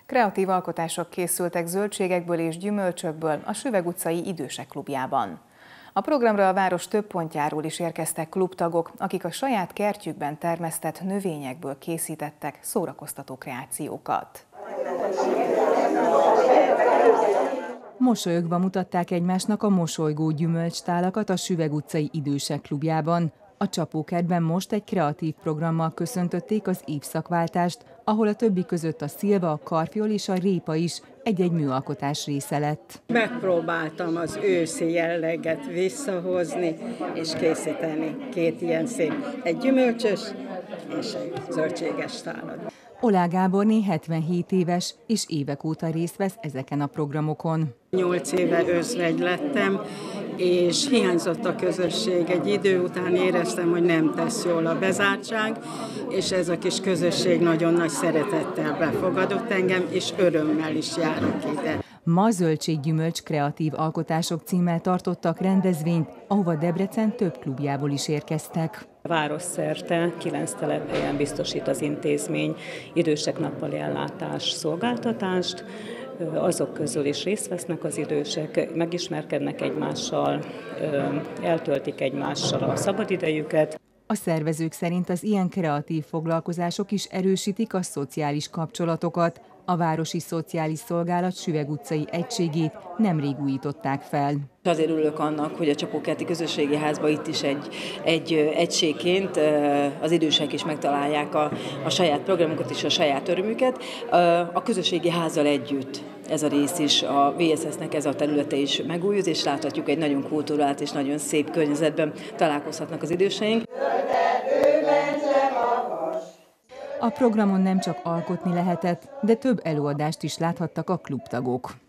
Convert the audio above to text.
Kreatív alkotások készültek zöldségekből és gyümölcsökből a Süvegd utcai Idősek Klubjában. A programra a város több pontjáról is érkeztek klubtagok, akik a saját kertjükben termesztett növényekből készítettek szórakoztató kreációkat. Mosolyogva mutatták egymásnak a mosolygó gyümölcstálakat a Süvegd utcai Idősek Klubjában. A Csapókertben most egy kreatív programmal köszöntötték az évszakváltást, ahol a többi között a szilva, a karfiol és a répa is egy-egy műalkotás része lett. Megpróbáltam az őszi jelleget visszahozni és készíteni két ilyen szép, egy gyümölcsös és egy zöldséges tálat. Oláh Gáborné 77 éves, és évek óta részt vesz ezeken a programokon. 8 éve özvegy lettem, és hiányzott a közösség. Egy idő után éreztem, hogy nem tesz jól a bezártság, és ez a kis közösség nagyon nagy szeretettel befogadott engem, és örömmel is járok ide. Ma zöldséggyümölcs kreatív alkotások címmel tartottak rendezvényt, ahova Debrecen több klubjából is érkeztek. Városszerte 9 telephelyen biztosít az intézmény idősek nappali ellátás szolgáltatást. Azok közül is részt vesznek az idősek, megismerkednek egymással, eltöltik egymással a szabadidejüket. A szervezők szerint az ilyen kreatív foglalkozások is erősítik a szociális kapcsolatokat. A Városi Szociális Szolgálat Süvegd utcai egységét nemrég újították fel. Azért örülök annak, hogy a Csapókerti Közösségi Házban itt is egy egységként az idősek is megtalálják a saját programokat és a saját örömüket. A közösségi házzal együtt ez a rész is, a VSS-nek ez a területe is megújult, és láthatjuk, egy nagyon kultúrált és nagyon szép környezetben találkozhatnak az időseink. A programon nem csak alkotni lehetett, de több előadást is láthattak a klubtagok.